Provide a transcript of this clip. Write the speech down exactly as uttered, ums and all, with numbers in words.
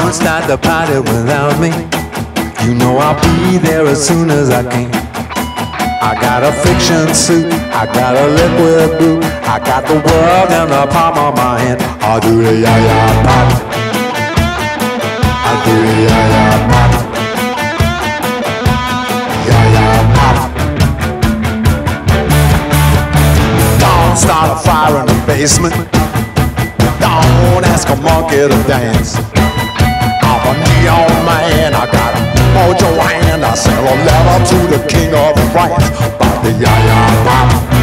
Don't start the party without me. You know I'll be there as soon as I can. I got a fiction suit, I got a liquid boot, I got the world in the palm of my hand. I do the ya-ya pop, I do the ya-ya pop, ya-ya pop. Don't start a fire in the basement, don't ask a monkey to dance. I'm a neon man, I got a mojo hand, I sell a letter to the king of France about the ya-ya pop.